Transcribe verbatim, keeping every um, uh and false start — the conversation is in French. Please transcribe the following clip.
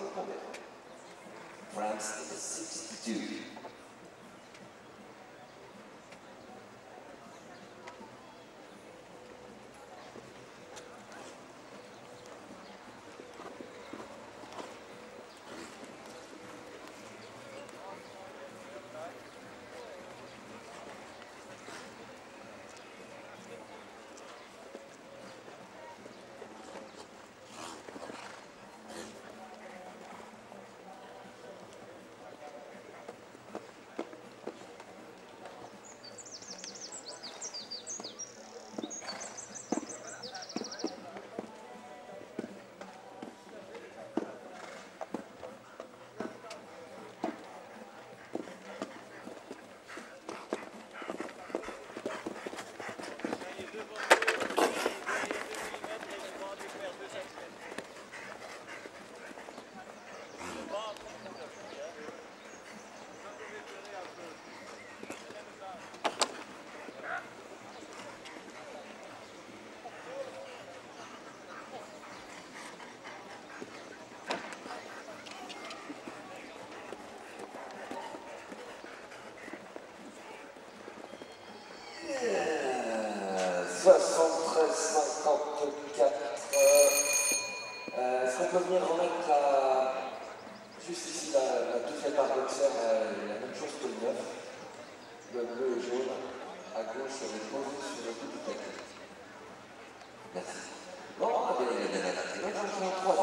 combien? France is sixty-two. soixante-treize cinquante-quatre. Euh, Est-ce qu'on peut venir remettre la, juste ici la, la deuxième barre boxeur, euh, la même chose que le neuf, le bleu et jaune, à gauche, on est posé sur le bout du tapis. Merci. Bon, on a bien, bien, bien, bien, bien, bien, bien, bien, bien, bien,